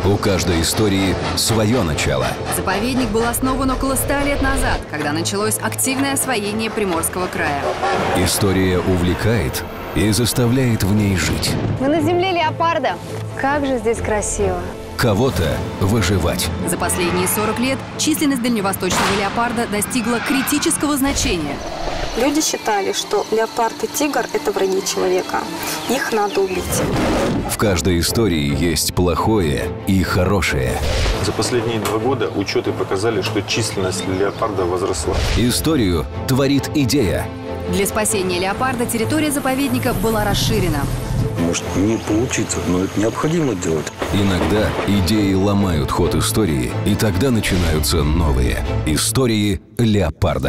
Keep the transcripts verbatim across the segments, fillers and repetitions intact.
У каждой истории свое начало. Заповедник был основан около ста лет назад, когда началось активное освоение Приморского края. История увлекает и заставляет в ней жить. Мы на земле леопарда. Как же здесь красиво. Кого-то выживать. За последние сорок лет численность дальневосточного леопарда достигла критического значения. Люди считали, что леопард и тигр – это враги человека. Их надо убить. В каждой истории есть плохое и хорошее. За последние два года учеты показали, что численность леопарда возросла. Историю творит идея. Для спасения леопарда территория заповедника была расширена. Может не получится, но это необходимо делать. Иногда идеи ломают ход истории, и тогда начинаются новые истории леопарда.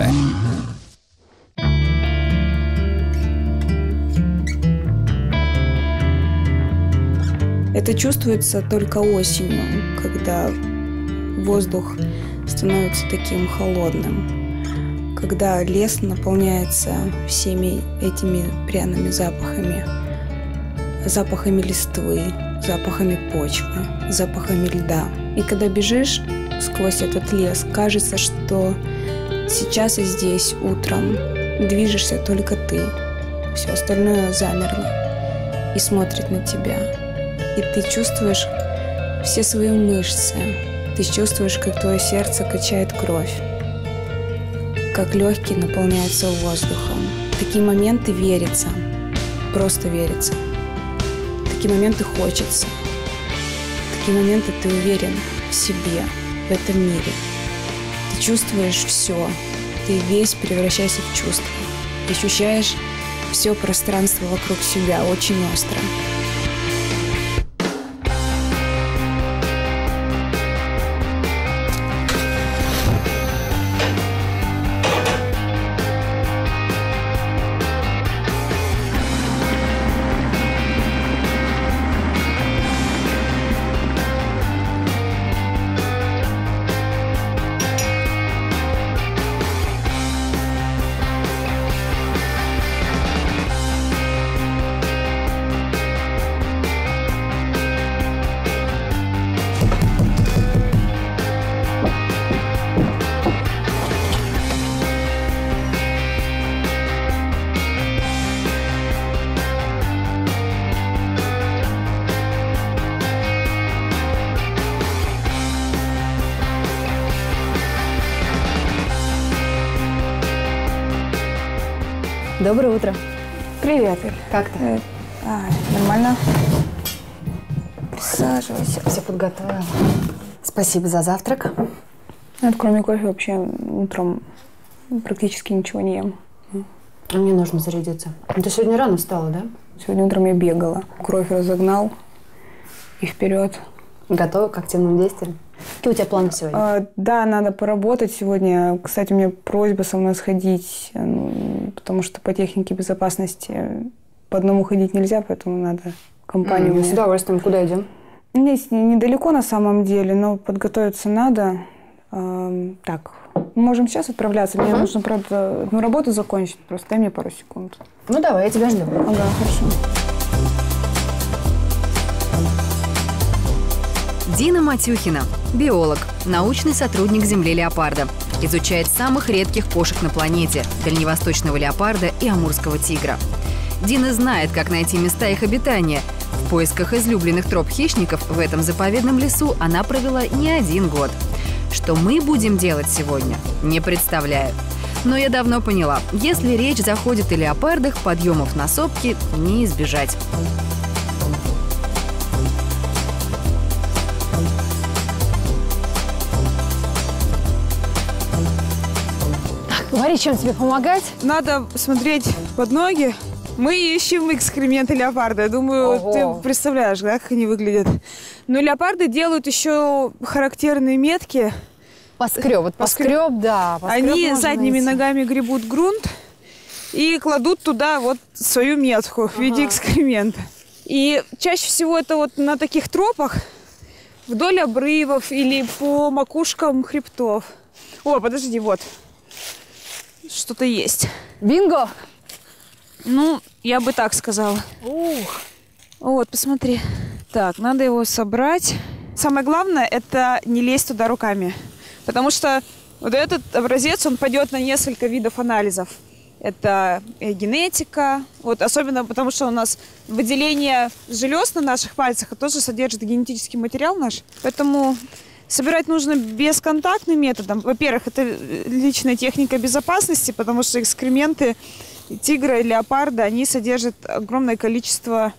Это чувствуется только осенью, когда воздух становится таким холодным, когда лес наполняется всеми этими пряными запахами, запахами листвы, запахами почвы, запахами льда. И когда бежишь сквозь этот лес, кажется, что сейчас и здесь утром движешься только ты. Все остальное замерло и смотрит на тебя. И ты чувствуешь все свои мышцы. Ты чувствуешь, как твое сердце качает кровь, как легкие наполняются воздухом. В такие моменты верится, просто верится. В такие моменты хочется. В такие моменты ты уверен в себе, в этом мире. Ты чувствуешь все. Ты весь превращаешься в чувство. Ты ощущаешь все пространство вокруг себя очень остро. Доброе утро. Привет, Эль. Как ты? Э, а, нормально. Присаживайся. Все подготовила. Спасибо за завтрак. Нет, кроме кофе вообще утром практически ничего не ем. Мне нужно зарядиться. Ты сегодня рано встала, да? Сегодня утром я бегала. Кровь разогнал и вперед. Готова к активным действиям? Какие у тебя планы сегодня? А, да, надо поработать сегодня. Кстати, у меня просьба со мной сходить, ну, потому что по технике безопасности по одному ходить нельзя, поэтому надо компанию. Mm, с удовольствием. Куда идем? Здесь недалеко на самом деле, но подготовиться надо. А, так, мы можем сейчас отправляться. Мне uh-huh. нужно, правда, одну работу закончить. Просто дай мне пару секунд. Ну давай, я тебя жду. Ага, хорошо. Дина Матюхина – биолог, научный сотрудник земли леопарда. Изучает самых редких кошек на планете – дальневосточного леопарда и амурского тигра. Дина знает, как найти места их обитания. В поисках излюбленных троп хищников в этом заповедном лесу она провела не один год. Что мы будем делать сегодня, не представляю. Но я давно поняла, если речь заходит о леопардах, подъемов на сопки не избежать. Говори, чем тебе помогать? Надо смотреть под ноги. Мы ищем экскременты леопарда. Я думаю, Ого. ты представляешь, да, как они выглядят. Но леопарды делают еще характерные метки. Поскреб. Вот поскреб, да. Поскреб Они задними найти. ногами гребут грунт и кладут туда вот свою метку ага. в виде экскремента. И чаще всего это вот на таких тропах вдоль обрывов или по макушкам хребтов. О, подожди, вот. Что-то есть. Бинго! Ну, я бы так сказала. Ух! Вот, посмотри. Так, надо его собрать. Самое главное – это не лезть туда руками. Потому что вот этот образец, он пойдет на несколько видов анализов. Это генетика, вот, особенно потому, что у нас выделение желез на наших пальцах тоже содержит генетический материал наш. Поэтому собирать нужно бесконтактным методом. Во-первых, это личная техника безопасности, потому что экскременты тигра и леопарда, они содержат огромное количество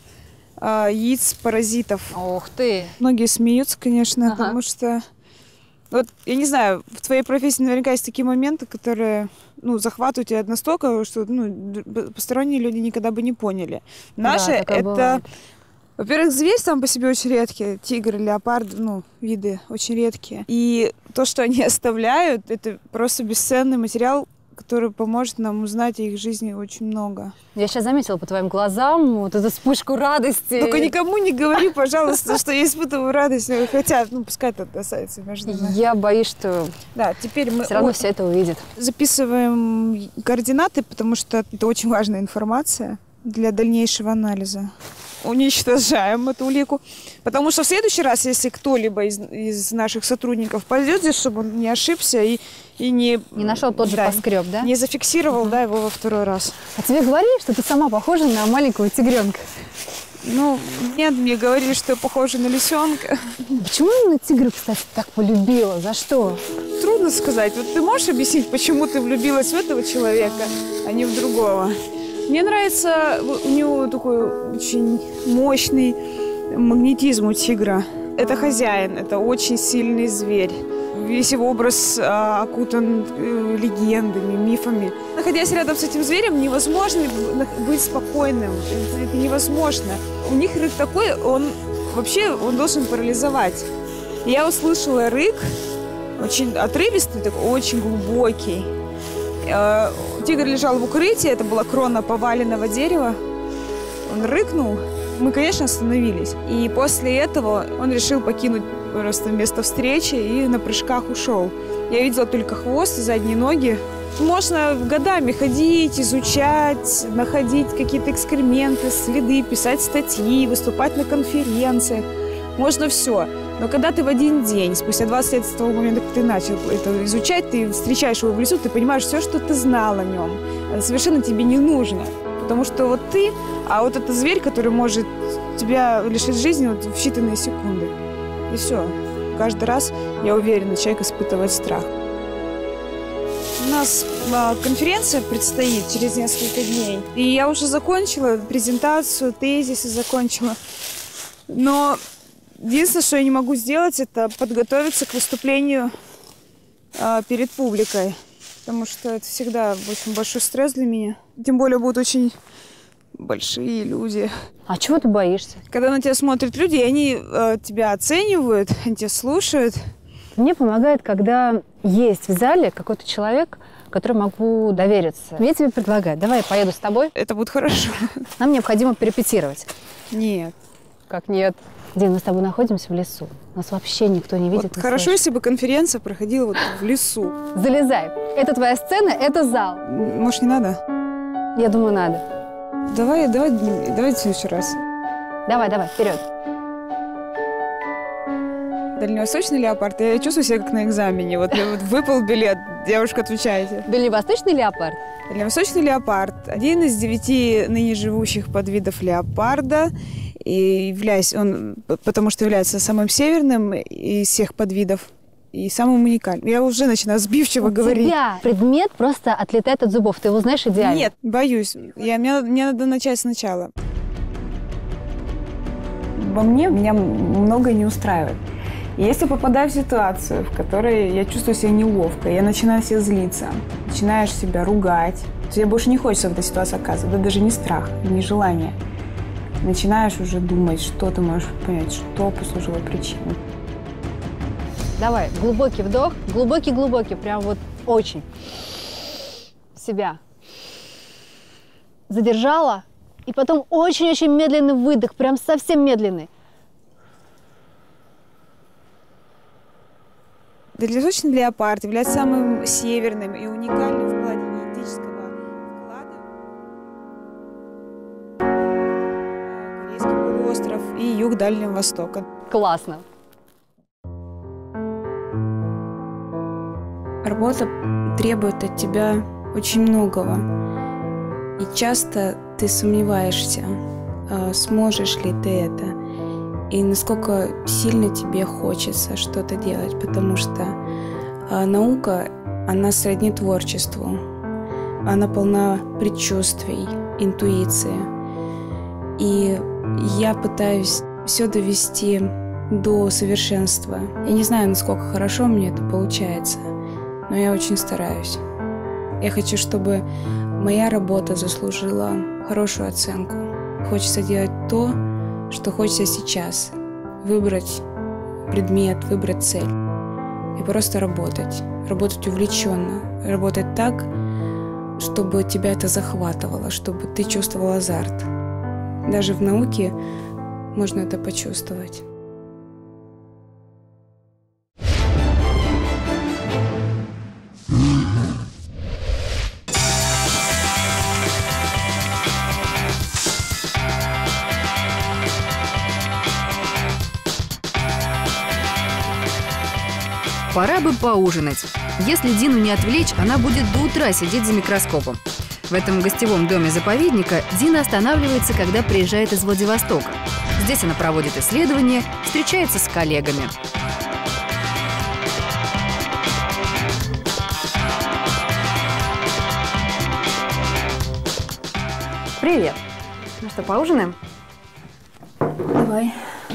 э, яиц паразитов. Ух ты! Многие смеются, конечно, ага. потому что, вот, я не знаю, в твоей профессии наверняка есть такие моменты, которые, ну, захватывают тебя настолько, что, ну, посторонние люди никогда бы не поняли. Наши, да, это, бывает. Во-первых, зверь сам по себе очень редкий, тигр, леопард, ну, виды очень редкие. И то, что они оставляют, это просто бесценный материал, который поможет нам узнать о их жизни очень много. Я сейчас заметила по твоим глазам вот эту вспышку радости. Только никому не говори, пожалуйста, что я испытываю радость. Хотя, ну, пускай это касается между нами. Я боюсь, что да, теперь мы все равно все это увидят. Записываем координаты, потому что это очень важная информация для дальнейшего анализа. Уничтожаем эту улику. Потому что в следующий раз, если кто-либо из, из наших сотрудников пойдет здесь, чтобы он не ошибся и, и не... Не нашел тот же да, поскреб, да? Не зафиксировал, да, его во второй раз. А тебе говорили, что ты сама похожа на маленького тигренка? Ну, нет, мне говорили, что я похожа на лисенка. Почему именно тигра, кстати, так полюбила? За что? Трудно сказать. Вот ты можешь объяснить, почему ты влюбилась в этого человека, а не в другого? Мне нравится, у него такой очень мощный магнетизм у тигра. Это хозяин, это очень сильный зверь. Весь его образ а, окутан э, легендами, мифами. Находясь рядом с этим зверем, невозможно быть спокойным. Это, это невозможно. У них рык такой, он вообще он должен парализовать. Я услышала рык, очень отрывистый, такой, очень глубокий. Тигр лежал в укрытии, это была крона поваленного дерева. Он рыкнул. Мы, конечно, остановились. И после этого он решил покинуть просто место встречи и на прыжках ушел. Я видела только хвост и задние ноги. Можно годами ходить, изучать, находить какие-то экскременты, следы, писать статьи, выступать на конференциях. Можно все. Но когда ты в один день, спустя двадцать лет с того момента, как ты начал это изучать, ты встречаешь его в лесу, ты понимаешь все, что ты знал о нем. Это совершенно тебе не нужно. Потому что вот ты, а вот это зверь, который может тебя лишить жизни вот в считанные секунды. И все. Каждый раз, я уверена, человек испытывает страх. У нас а, конференция предстоит через несколько дней. И я уже закончила презентацию, тезисы закончила. Но единственное, что я не могу сделать, это подготовиться к выступлению а, перед публикой. Потому что это всегда очень большой стресс для меня. Тем более будут очень большие люди. А чего ты боишься? Когда на тебя смотрят люди, они э, тебя оценивают, они тебя слушают. Мне помогает, когда есть в зале какой-то человек, которому могу довериться. Я тебе предлагаю, давай я поеду с тобой. Это будет хорошо. Нам необходимо перепетировать. Нет. Как нет? Где мы с тобой находимся? В лесу. Нас вообще никто не видит. Вот не хорошо, слышит. если бы конференция проходила вот в лесу. Залезай. Это твоя сцена, это зал. Может, не надо? Я думаю, надо. Давай, давай, давай в следующий раз. Давай, давай, вперед. Дальневосточный леопард. Я чувствую себя как на экзамене. Вот, вот выпал билет, девушка, отвечайте. Дальневосточный леопард. Дальневосточный леопард. Один из девяти ныне живущих подвидов леопарда. И являясь, он, потому что является самым северным из всех подвидов и самым уникальным. Я уже начинаю сбивчиво У говорить. тебя предмет просто отлетает от зубов. Ты его знаешь идеально. Нет, боюсь. Я, мне, мне надо начать сначала. Во мне меня многое не устраивает. Если попадаю в ситуацию, в которой я чувствую себя неловко, я начинаю себя злиться, начинаешь себя ругать, тебе больше не хочется в этой ситуации оказываться, да даже не страх, не желание. Начинаешь уже думать, что ты можешь понять, что послужило причиной. Давай, глубокий вдох, глубокий-глубокий, прям вот очень. Себя. Задержала, и потом очень-очень медленный выдох, прям совсем медленный. Дальневосточный леопард является самым северным и уникальным в плане генетического вклада. Корейский полуостров и юг Дальнего Востока. Классно. Работа требует от тебя очень многого. И часто ты сомневаешься, сможешь ли ты это, и насколько сильно тебе хочется что-то делать, потому что наука, она сродни творчеству, она полна предчувствий, интуиции. И я пытаюсь все довести до совершенства. Я не знаю, насколько хорошо мне это получается, но я очень стараюсь. Я хочу, чтобы моя работа заслужила хорошую оценку. Хочется делать то, что хочется сейчас. Выбрать предмет, выбрать цель. И просто работать. Работать увлеченно. Работать так, чтобы тебя это захватывало, чтобы ты чувствовал азарт. Даже в науке можно это почувствовать. Пора бы поужинать. Если Дину не отвлечь, она будет до утра сидеть за микроскопом. В этом гостевом доме заповедника Дина останавливается, когда приезжает из Владивостока. Здесь она проводит исследования, встречается с коллегами. Привет. Ну что, поужинаем? Давай.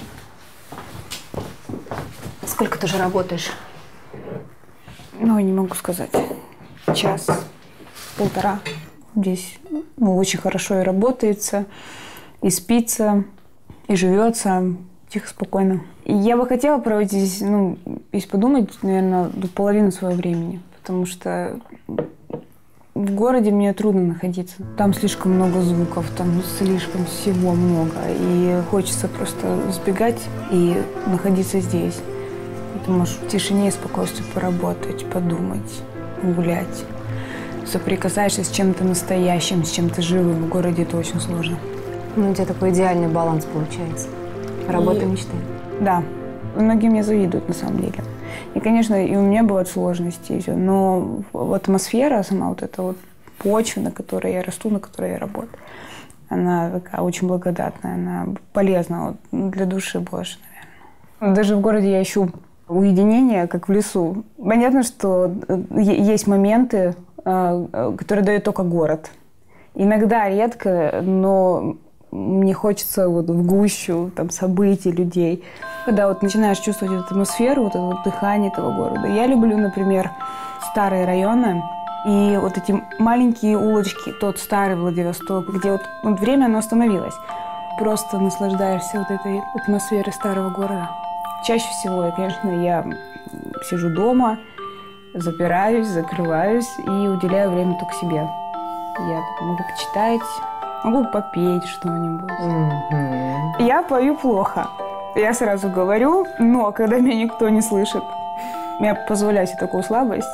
Сколько ты же работаешь? Ну, не могу сказать. Час, полтора. Здесь ну, очень хорошо и работается, и спится, и живется тихо, спокойно. И я бы хотела проводить здесь, ну, если подумать, наверное, до половины своего времени. Потому что в городе мне трудно находиться. Там слишком много звуков, там слишком всего много. И хочется просто сбегать и находиться здесь. Ты можешь в тишине и спокойствии поработать, подумать, гулять. Соприкасаешься с чем-то настоящим, с чем-то живым. В городе это очень сложно. Ну, у тебя такой идеальный баланс получается. Работа и... мечты. Да. Многие мне завидуют, на самом деле. И, конечно, и у меня бывают сложности, и все. Но вот атмосфера, сама вот эта вот почва, на которой я расту, на которой я работаю, она такая очень благодатная, она полезна вот, для души больше, наверное. Даже в городе я ищу уединение, как в лесу. Понятно, что есть моменты, которые дает только город. Иногда, редко, но мне хочется вот в гущу там, событий, людей. Когда вот начинаешь чувствовать эту атмосферу, вот это вот дыхание этого города. Я люблю, например, старые районы и вот эти маленькие улочки, тот старый Владивосток, где вот, вот время оно остановилось. Просто наслаждаешься вот этой атмосферой старого города. Чаще всего, конечно, я сижу дома, запираюсь, закрываюсь и уделяю время только себе. Я могу почитать, могу попеть что-нибудь. Mm-hmm. Я пою плохо. Я сразу говорю, но когда меня никто не слышит, я позволяю себе такую слабость.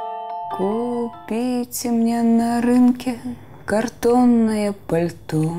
Купите мне на рынке картонное пальто,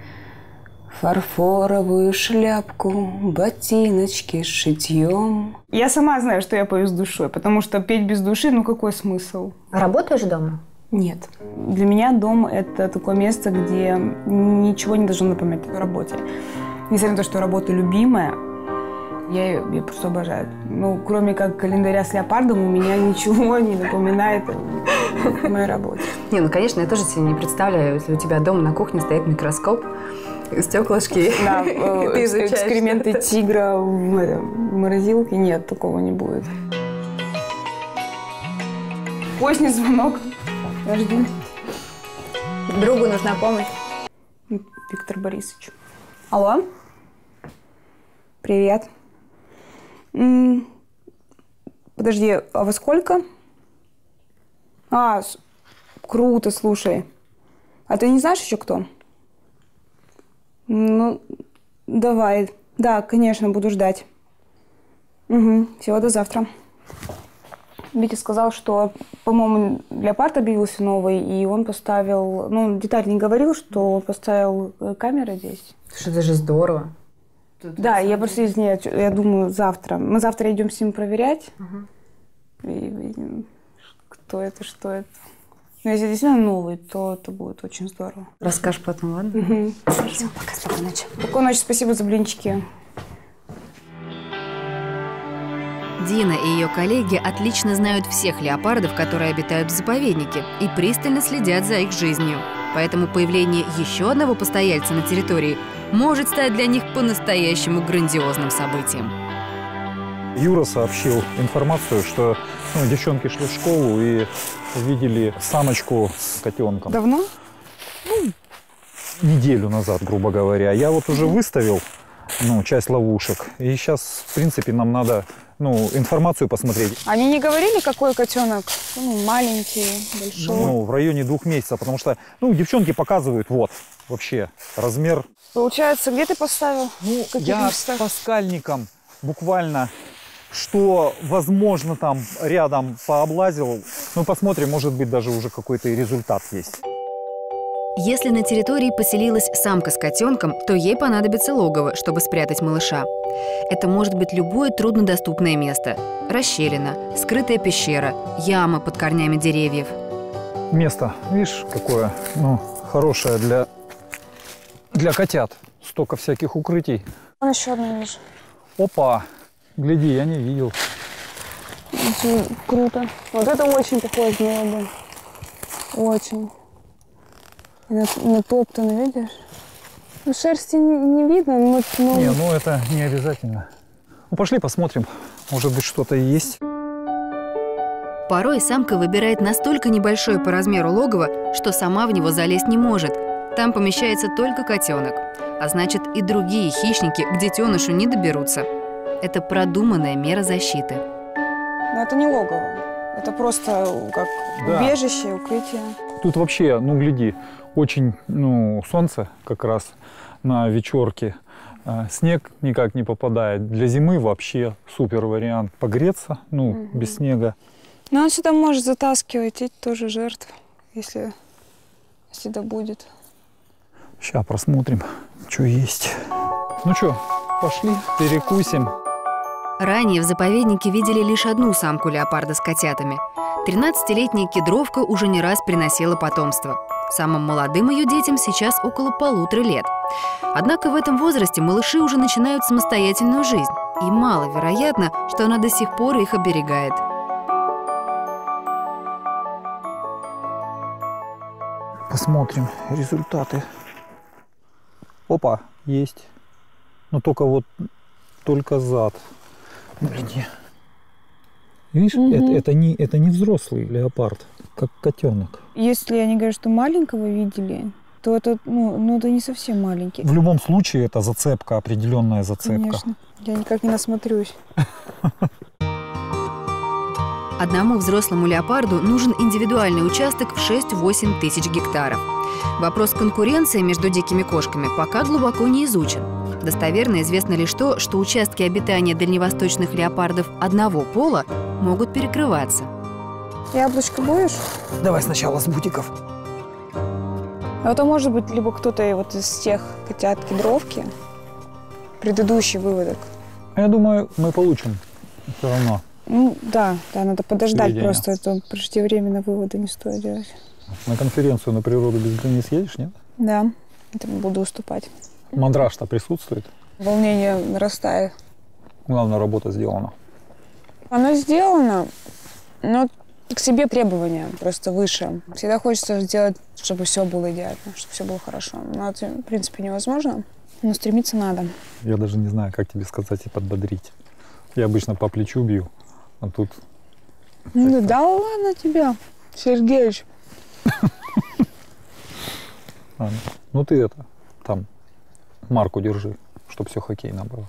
фарфоровую шляпку, ботиночки с шитьем. Я сама знаю, что я пою с душой, потому что петь без души, ну какой смысл? Работаешь дома? Нет. Для меня дом – это такое место, где ничего не должно напоминать о работе. Несмотря на то, что работа любимая, я ее я просто обожаю. Ну, кроме как календаря с леопардом, у меня ничего не напоминает о моей работе. Не, ну, конечно, я тоже себе не представляю, если у тебя дома на кухне стоит микроскоп, стеклышки, да, ты изучаешь экскременты тигра в морозилке. Нет, такого не будет. Поздний звонок. Подожди. Другу нужна помощь. Виктор Борисович. Алло. Привет. М-м- Подожди, а во сколько? А, с- круто, слушай. А ты не знаешь еще кто? Ну, давай. Да, конечно, буду ждать. Угу. Всего до завтра. Витя сказал, что, по-моему, леопард объявился новый, и он поставил... Ну, детально не говорил, что он поставил камеры здесь. Слушай, это же здорово. Тут да, я просто из нее, я думаю, завтра. Мы завтра идем с ним проверять. Угу. И, и, кто это, что это. Но если действительно новый, то это будет очень здорово. Расскажешь потом, ладно? Угу. Все, пока, спокойной ночи. Спокойной ночи, спасибо за блинчики. Дина и ее коллеги отлично знают всех леопардов, которые обитают в заповеднике, и пристально следят за их жизнью. Поэтому появление еще одного постояльца на территории может стать для них по-настоящему грандиозным событием. Юра сообщил информацию, что ну, девчонки шли в школу и видели самочку с котенком. Давно? Ну, неделю назад, грубо говоря. Я вот уже выставил ну, часть ловушек. И сейчас, в принципе, нам надо ну, информацию посмотреть. Они не говорили, какой котенок? Ну, маленький, большой? Ну, в районе двух месяцев, потому что ну, девчонки показывают, вот, вообще, размер. Получается, где ты поставил? Ну, в каких я местах? по скальникам буквально, что, возможно, там рядом пооблазил. Ну, посмотрим, может быть, даже уже какой-то и результат есть. Если на территории поселилась самка с котенком, то ей понадобится логово, чтобы спрятать малыша. Это может быть любое труднодоступное место. Расщелина, скрытая пещера, яма под корнями деревьев. Место, видишь, какое, ну, хорошее для, для котят. Столько всяких укрытий. Вон еще одна вижу. Опа! Гляди, я не видел. Очень круто. Вот это очень похоже было бы. Очень. Натоптано, видишь? Ну, шерсти не, не видно, но... но... Не, ну это не обязательно. Ну, пошли посмотрим. Может быть, что-то и есть. Порой самка выбирает настолько небольшое по размеру логово, что сама в него залезть не может. Там помещается только котенок. А значит, и другие хищники к детенышу не доберутся. Это продуманная мера защиты. Но это не логово. Это просто как Да. убежище, укрытие. Тут вообще, ну, гляди, очень, ну, солнце как раз на вечерке. А, снег никак не попадает. Для зимы вообще супер вариант. Погреться, ну, угу. без снега. Но он сюда может затаскивать эти тоже жертв, если, если да будет. Сейчас просмотрим, что есть. Ну что, пошли, перекусим. Ранее в заповеднике видели лишь одну самку леопарда с котятами. тринадцатилетняя кедровка уже не раз приносила потомство. Самым молодым ее детям сейчас около полутора лет. Однако в этом возрасте малыши уже начинают самостоятельную жизнь. И маловероятно, что она до сих пор их оберегает. Посмотрим результаты. Опа, есть. Но только вот, только зад. Гляди. Видишь, угу. это, это, не, это не взрослый леопард, как котенок. Если они говорят, что маленького видели, то это, ну, ну, это не совсем маленький. В любом случае, это зацепка, определенная зацепка. Конечно. Я никак не насмотрюсь. Одному взрослому леопарду нужен индивидуальный участок в шесть-восемь тысяч гектаров. Вопрос конкуренции между дикими кошками пока глубоко не изучен. Достоверно известно лишь то, что участки обитания дальневосточных леопардов одного пола могут перекрываться. Яблочко будешь? Давай сначала с бутиков. А это может быть либо кто-то вот из тех котят кедровки, предыдущий выводок. Я думаю, мы получим все равно. Ну да, да, надо подождать, сведения. Просто это преждевременно выводы не стоит делать. На конференцию «На природу без границ» едешь, нет? Да, это буду уступать. Мандраж-то присутствует? Волнение нарастает. Главное, работа сделана. Она сделана, но к себе требования просто выше. Всегда хочется сделать, чтобы все было идеально, чтобы все было хорошо. Но это, в принципе, невозможно, но стремиться надо. Я даже не знаю, как тебе сказать и подбодрить. Я обычно по плечу бью, а тут... Ну, да ладно тебя, Сергеич. Ну ты это, там, марку держи, чтобы все хоккейно было.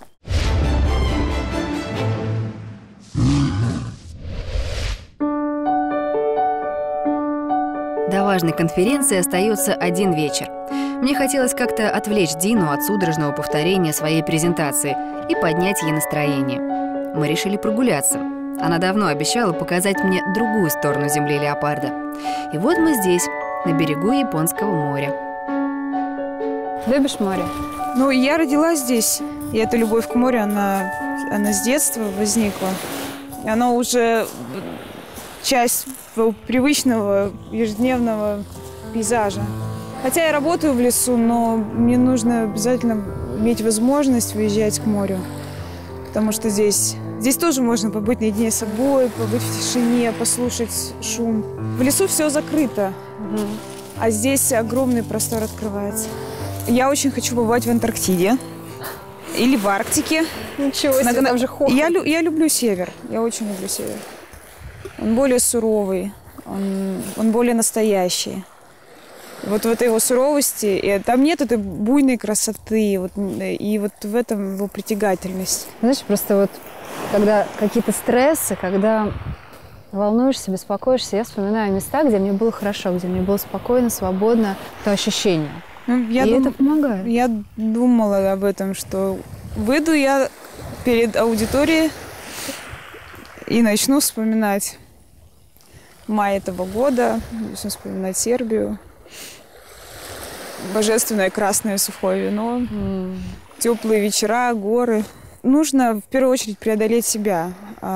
До важной конференции остается один вечер. Мне хотелось как-то отвлечь Дину от судорожного повторения своей презентации и поднять ей настроение. Мы решили прогуляться. Она давно обещала показать мне другую сторону земли леопарда. И вот мы здесь, на берегу Японского моря. Любишь море? Ну, я родилась здесь, и эта любовь к морю, она, она с детства возникла. Она уже часть привычного ежедневного пейзажа. Хотя я работаю в лесу, но мне нужно обязательно иметь возможность выезжать к морю. Потому что здесь, здесь тоже можно побыть наедине с собой, побыть в тишине, послушать шум. В лесу все закрыто, угу. А здесь огромный простор открывается. Я очень хочу побывать в Антарктиде или в Арктике. Ничего себе, там же холодно. Я, я люблю север, я очень люблю север. Он более суровый, он, он более настоящий. Вот в этой его суровости, и там нет этой буйной красоты, вот, и вот в этом его притягательность. Знаешь, просто вот когда какие-то стрессы, когда волнуешься, беспокоишься, я вспоминаю места, где мне было хорошо, где мне было спокойно, свободно, то ощущение. Ну, я и дум... это помогает. Я думала об этом, что выйду я перед аудиторией и начну вспоминать май этого года, начну вспоминать Сербию. Божественное красное сухое вино, mm. теплые вечера, горы. Нужно в первую очередь преодолеть себя,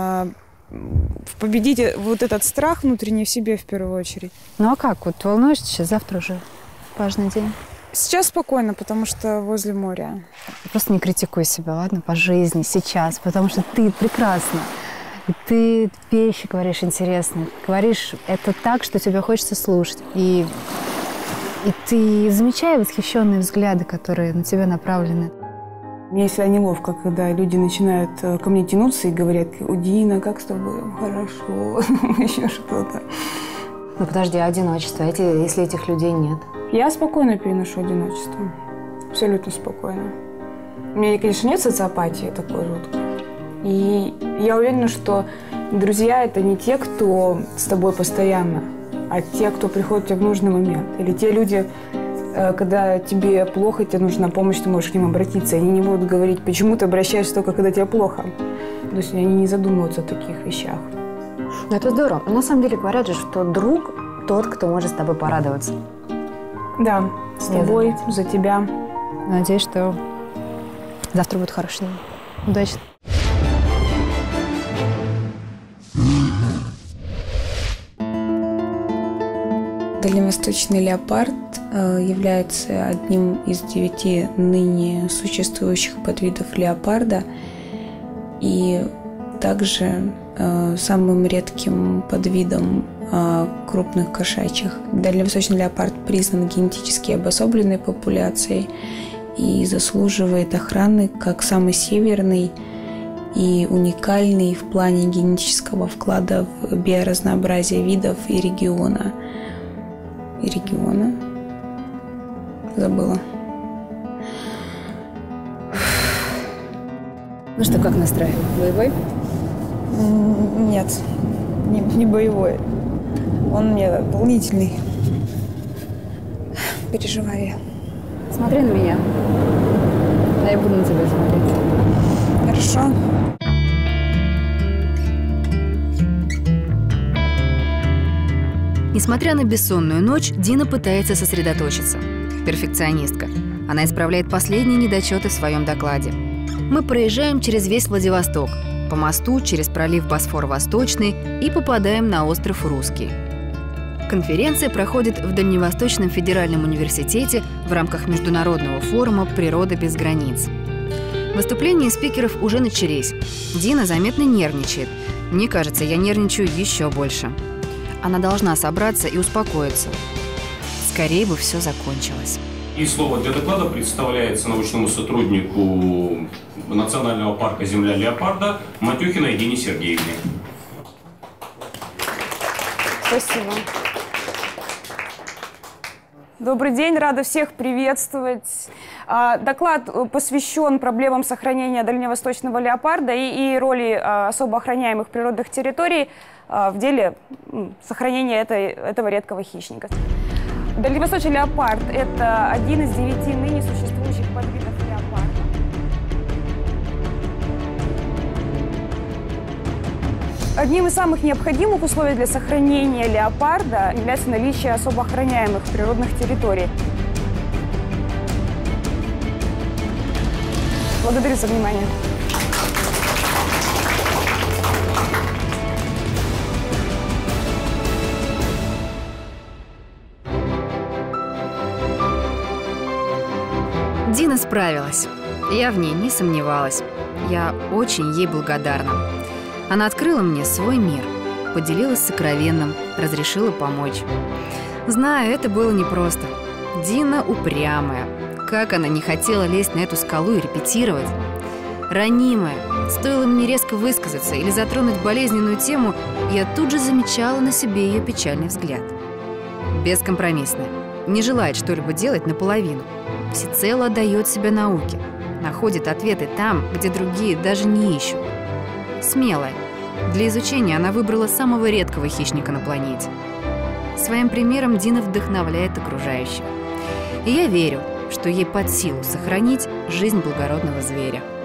победить вот этот страх внутренний в себе в первую очередь. Ну а как? Вот волнуешься сейчас, завтра уже важный день. Сейчас спокойно, потому что возле моря. Просто не критикуй себя, ладно, по жизни, сейчас, потому что ты прекрасна. И ты вещи говоришь интересные, говоришь это так, что тебе хочется слушать. И И ты замечай восхищенные взгляды, которые на тебя направлены. Мне всегда неловко, когда люди начинают ко мне тянуться и говорят: «Дина, как с тобой? Хорошо», еще что-то. Ну подожди, а одиночество, эти, если этих людей нет? Я спокойно переношу одиночество. Абсолютно спокойно. У меня, конечно, нет социопатии такой жуткой. И я уверена, что друзья – это не те, кто с тобой постоянно, а те, кто приходит к тебе в нужный момент. Или те люди, когда тебе плохо, тебе нужна помощь, ты можешь к ним обратиться. Они не будут говорить, почему ты обращаешься только, когда тебе плохо. То есть они не задумываются о таких вещах. Это здорово. На самом деле говорят же, что друг тот, кто может с тобой порадоваться. Да, с тобой, за тебя. Надеюсь, что завтра будет хороший день. Удачи. Дальневосточный леопард является одним из девяти ныне существующих подвидов леопарда и также самым редким подвидом крупных кошачьих. Дальневосточный леопард признан генетически обособленной популяцией и заслуживает охраны как самый северный и уникальный в плане генетического вклада в биоразнообразие видов и региона. И региона. Забыла. Ну что, как настрой? Боевой? Нет, не, не боевой. Он мне волнительный. Переживаю я. Смотри на меня. А я буду на тебя смотреть. Хорошо. Несмотря на бессонную ночь, Дина пытается сосредоточиться. Перфекционистка. Она исправляет последние недочеты в своем докладе. Мы проезжаем через весь Владивосток, по мосту через пролив Босфор-Восточный и попадаем на остров Русский. Конференция проходит в Дальневосточном федеральном университете в рамках международного форума «Природа без границ». Выступления спикеров уже начались. Дина заметно нервничает. Мне кажется, я нервничаю еще больше. Она должна собраться и успокоиться. Скорее бы все закончилось. И слово для доклада представляется научному сотруднику Национального парка «Земля леопарда» Матюхиной Дине Сергеевне. Спасибо. Добрый день, рада всех приветствовать. Доклад посвящен проблемам сохранения дальневосточного леопарда и, и роли особо охраняемых природных территорий в деле сохранения этой, этого редкого хищника. Дальневосточный леопард – это один из девяти ныне существующих подвидов леопарда. Одним из самых необходимых условий для сохранения леопарда является наличие особо охраняемых природных территорий. Благодарю за внимание. Дина справилась. Я в ней не сомневалась. Я очень ей благодарна. Она открыла мне свой мир, поделилась сокровенным, разрешила помочь. Знаю, это было непросто. Дина упрямая. Как она не хотела лезть на эту скалу и репетировать. Ранимая. Стоило мне резко высказаться или затронуть болезненную тему, я тут же замечала на себе ее печальный взгляд. Бескомпромиссная. Не желает что-либо делать наполовину. Всецело отдает себя науке. Находит ответы там, где другие даже не ищут. Смелая. Для изучения она выбрала самого редкого хищника на планете. Своим примером Дина вдохновляет окружающих. И я верю, что ей под силу сохранить жизнь благородного зверя.